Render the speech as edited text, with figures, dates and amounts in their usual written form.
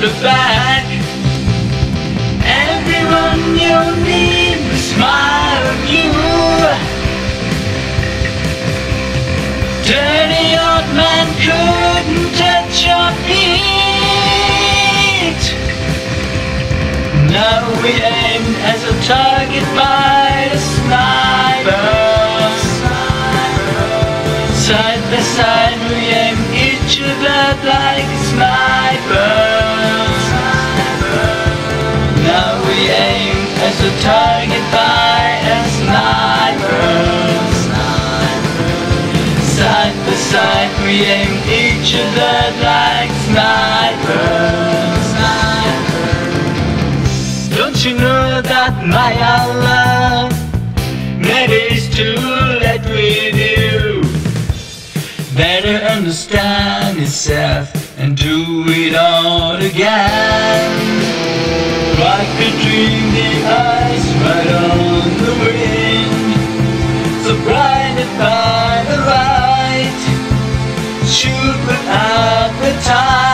the back. Everyone you need will smile at you. Dirty old man couldn't touch your feet. Now we aim as a target by the sniper. Side by side we aim each other like a sniper. Now we aim as a target by a sniper. Side by side we aim each other like snipers. Don't you know that my love maybe it's too late with you? Better understand yourself and do it all again. Like a dream, the eyes right on the wind, so blinded by the light, shoot without the time.